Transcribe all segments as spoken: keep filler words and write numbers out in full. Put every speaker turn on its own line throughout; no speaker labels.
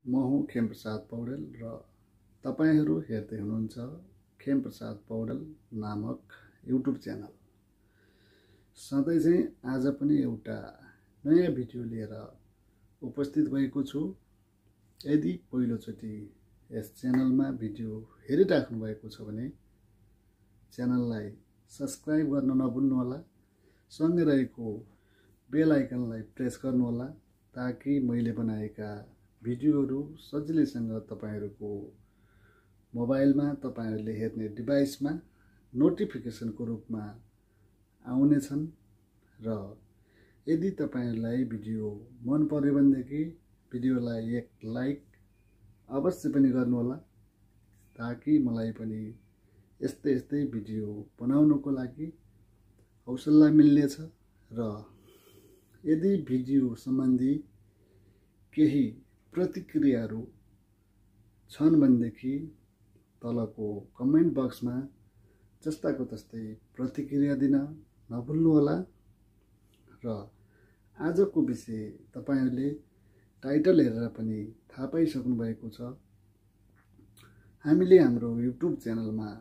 म हुँ खेमप्रसाद पौडेल र तपाईहरू हेर्दै हुनुहुन्छ खेमप्रसाद पौडेल नामक युट्युब च्यानल। सधैँ चाहिँ आज पनि एउटा नयाँ भिडियो लिएर उपस्थित भएको छु। यदि पहिलोचोटि यस च्यानलमा भिडियो हेरिराख्नु भएको छ भने च्यानललाई सब्स्क्राइब गर्न नभुल्नुहोला। सँगै रहेको बेल आइकनलाई प्रेस गर्नुहोला ताकि मैले बनाएका भिडियोहरू सजिलैसँग तपाईहरुको मोबाइलमा तपाईहरुले हेर्ने डिभाइसमा नोटिफिकेसनको रूपमा आउनेछन्। र यदि तपाईहरुलाई भिडियो मन पर्यो भनेदेखि भिडियोलाई एक लाइक अवश्य पनि गर्नुहोला ताकि मलाई पनि यस्तै यस्तै भिडियो बनाउनको लागि हौसला मिल्नेछ। र यदि भिडियो सम्बन्धी केही प्रतिक्रियाहरू छन् भनेदेखि तलको कमेन्ट बक्समा जस्ताको तस्तै प्रतिक्रिया दिन नभुल्नुहोला। र आजको विषय तपाईहरुले टाइटल हेरेर पनि थाहा पाइसक्नु भएको छ। हामीले हाम्रो युट्युब च्यानलमा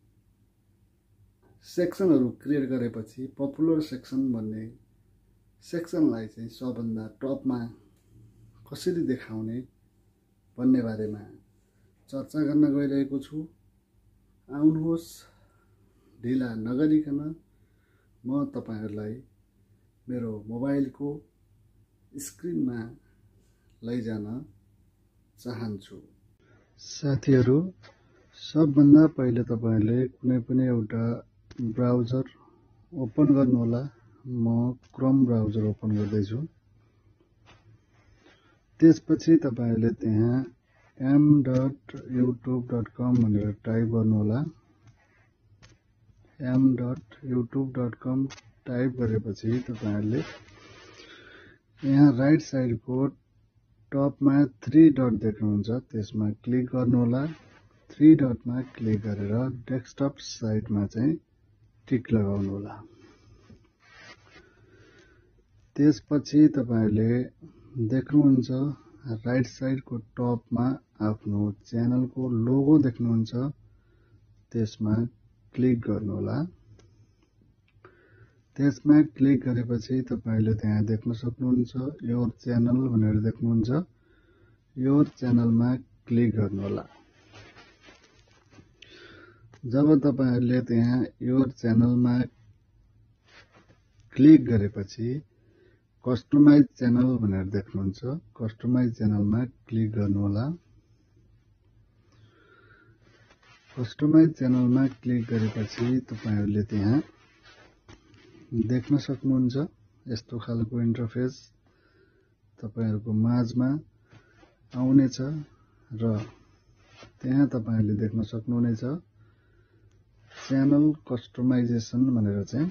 सेक्सनहरू क्रिएट गरेपछि पपुलर सेक्सन भन्ने सेक्सनलाई चाहिँ सबभन्दा टपमा कसरी देखाउने भन्ने बारेमा चर्चा गर्न गइरहेको छु। आउनुहोस् ढिला नगरिकन म तपाईहरुलाई मेरो मोबाइलको स्क्रिनमा लैजान चाहन्छु। साथीहरू, सबभन्दा पहिले तपाईहरुले कुनै पनि एउटा ब्राउजर ओपन गर्नुहोला। म क्रोम ब्राउजर ओपन गर्दैछु। त्यसपछि तपाईहरुले त्यहाँ m dot YouTube dot com भनेर टाइप गर्नुहोला। M dot YouTube dot com type गरेपछि तपाईहरुले यहाँ राइट साइडको टपमा थ्री डट देख्नुहुन्छ, त्यसमा क्लिक गर्नुहोला। थ्री डटमा क्लिक गरेर डेस्कटप साइटमा चाहिँ टिक लगाउनुहोला। त्यसपछि तपाईहरुले देख्नुहुन्छ राइट साइडको टपमा आफ्नो च्यानलको लोगो देख्नुहुन्छ, त्यसमा क्लिक गर्नुहोला। त्यसमा क्लिक गरेपछि तपाईहरुले त्यहाँ देख्न सक्नुहुन्छ योर च्यानल भनेर देख्नुहुन्छ। योर च्यानलमा क्लिक गर्नुहोला। जब तपाईहरुले त्यहाँ योर च्यानलमा क्लिक गरेपछि कस्टमाइज च्यानल भनेर देख्नुहुन्छ। कस्टमाइज च्यानलमा क्लिक गर्नुहोला। कस्टमाइज च्यानलमा क्लिक गरेपछि तपाईहरुले त्यहाँ देख्न सक्नुहुन्छ यस्तो खालको इन्टरफेस तपाईहरुको माझमा आउनेछ। र त्यहाँ तपाईहरुले देख्न सक्नुहुनेछ च्यानल कस्टमाइजेसन भनेर चाहिँ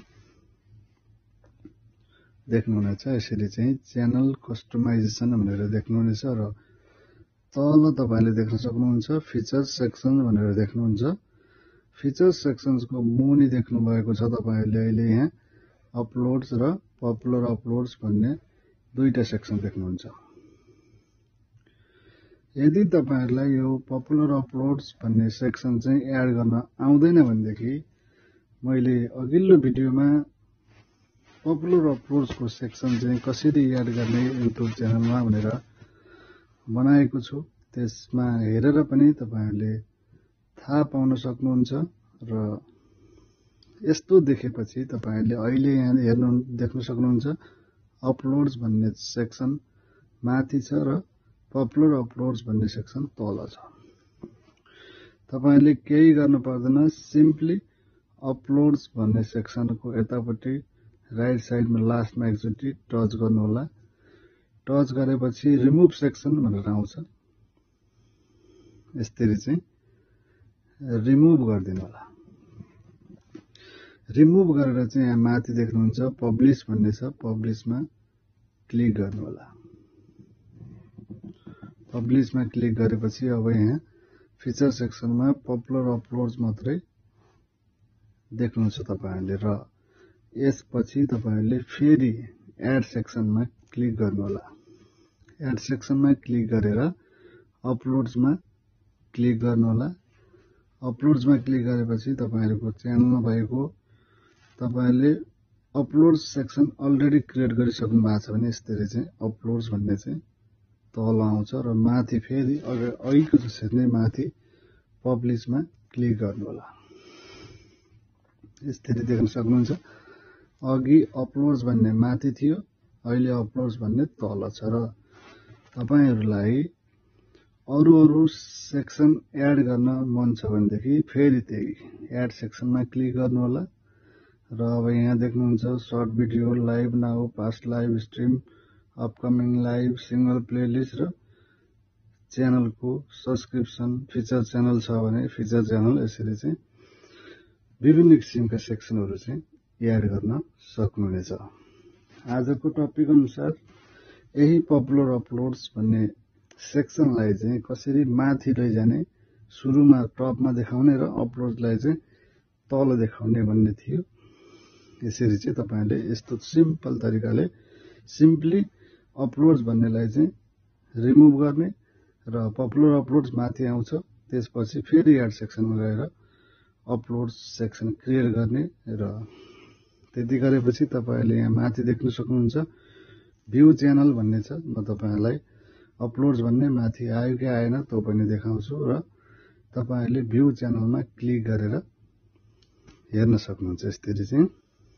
देख्नुहुनेछ। यसरी चाहिँ च्यानल कस्टमाइजेसन भनेर देख्नुहुनेछ। र तल तपाईहरुले देख्न सक्नुहुन्छ फिचर सेक्सन भनेर देख्नुहुन्छ। फिचर सेक्सन्सको मुनि देख्नु भएको छ तपाईहरुले अहिले यहाँ अपलोड्स र पपुलर अपलोड्स भन्ने दुईटा सेक्सन देख्नुहुन्छ। यदि तपाईहरुलाई यो पपुलर अपलोड्स भन्ने सेक्सन चाहिँ एड गर्न आउँदैन भनेदेखि मैले अघिल्लो भिडियोमा पपुलर अपलोड्सको सेक्सन चाहिँ कसरी एड गर्ने युट्युब च्यानलमा भनेर बनाएको छु। त्यसमा हेरेर पनि तपाईहरुले थाहा पाउन सक्नुहुन्छ। र यस्तो देखेपछि तपाईहरुले अहिले यहाँ हेर्नु देख्न सक्नुहुन्छ अपलोड्स भन्ने सेक्सन माथि छ र पपुलर अपलोड्स भन्ने सेक्सन तल छ। तपाईहरुले केही गर्न पर्दैन, सिम्पली अपलोड्स भन्ने सेक्सनको यतापट्टि राइट साइडमा लास्टमा एकचोटि टच गर्नुहोला। टच गरेपछि रिमुभ सेक्सन भनेर आउँछ। यसरी चाहिँ रिमुभ गरिदिनु होला। रिमुभ गरेर चाहिँ यहाँ माथि देख्नुहुन्छ पब्लिश भन्ने छ, पब्लिशमा क्लिक गर्नु होला। पब्लिशमा क्लिक गरेपछि अब यहाँ फिचर सेक्सनमा पपुलर अपलोड्स मात्रै देख्नुहुन्छ तपाईहरुले। र यसपछि तपाईहरुले फेरि एड सेक्सनमा क्लिक गर्नु होला। एड सेक्सनमा क्लिक गरेर अपलोड्समा क्लिक गर्नुहोला। अपलोड्समा क्लिक गरेपछि तपाईहरुको च्यानलमा भएको तपाईहरुले अपलोड्स सेक्सन अलरेडी क्रिएट गरिसक्नु भएको छ भने यसरी चाहिँ अपलोड्स भन्ने चाहिँ तल आउँछ र माथि फेरि अघिको जसरी नै माथि पब्लिशमा क्लिक गर्नुहोला। यसरी देख्न सक्नुहुन्छ अघि अपलोड्स भन्ने माथि थियो, अहिले अपलोड्स भन्ने तल छ र तपाईहरुलाई अरु अरु सेक्सन एड गर्न मन छ भनेदेखि फेरि त्यही एड सेक्सनमा क्लिक गर्नुहोला र अब यहाँ देख्नुहुन्छ short video, live now, past live stream, upcoming live, single playlist र च्यानलको सब्स्क्रिप्सन, फिचर च्यानल छ भने फिचर च्यानल यसरी चाहिँ विभिन्न किसिमका सेक्सनहरु चाहिँ एड गर्न सक्नुहुनेछ। आजको टपिक अनुसार यही पपुलर अपलोड्स भन्ने सेक्सनलाई चाहिँ कसरी माथि लैजाने, सुरुमा टपमा देखाउने र अपलोड्सलाई चाहिँ तल देखाउने भन्ने थियो। यसरी चाहिँ तपाईहरुले यस्तो सिम्पल तरिकाले सिम्पली अपलोड्स भन्नेलाई चाहिँ रिमुभ गर्ने र पपुलर अपलोड्स माथि आउँछ, त्यसपछि फेरि एड सेक्सनमा गएर अपलोड्स सेक्सन क्रिएट गर्ने र त्यति गरेपछि तपाईहरुले यहाँ माथि देख्न सक्नुहुन्छ भ्यू च्यानल भन्ने छ। म तपाईहरुलाई अपलोड्स भन्ने माथि आयो कि आएन त्यो पनि देखाउँछु र तपाईहरुले भ्यू च्यानलमा क्लिक गरेर हेर्न सक्नुहुन्छ। यसरी चाहिँ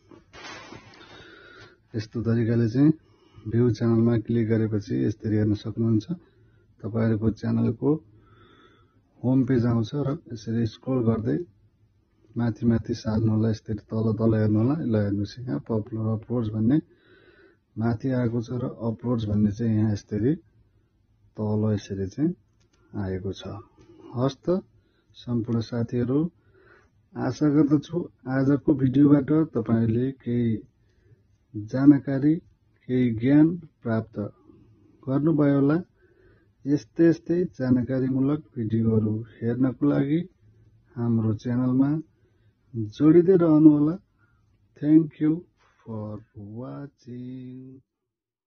यस्तो तरिकाले चाहिँ भ्यू च्यानलमा क्लिक गरेपछि यसरी हेर्न सक्नुहुन्छ। तपाईहरुको च्यानलको होम पेज आउँछ र यसरी स्क्रोल गर्दै माथि माथि सार्नु होला, यसरी तल तल हेर्नु होला। ल हेर्नुस् यहाँ पपुलर अपलोड्स भन्ने माथि आएको छ र अपलोड्स भन्ने चाहिँ यहाँ यसरी तल यसरी चाहिँ आएको छ। हस्त सम्पूर्ण साथीहरु, आशा गर्दछु आजको भिडियोबाट तपाईहरुले केही जानकारी, केही ज्ञान प्राप्त गर्नुभयो होला। यस्तै यस्तै जानकारीमूलक भिडियोहरु हेर्नको लागि हाम्रो च्यानलमा जोडिदै रहनु होला। Thank you for watching.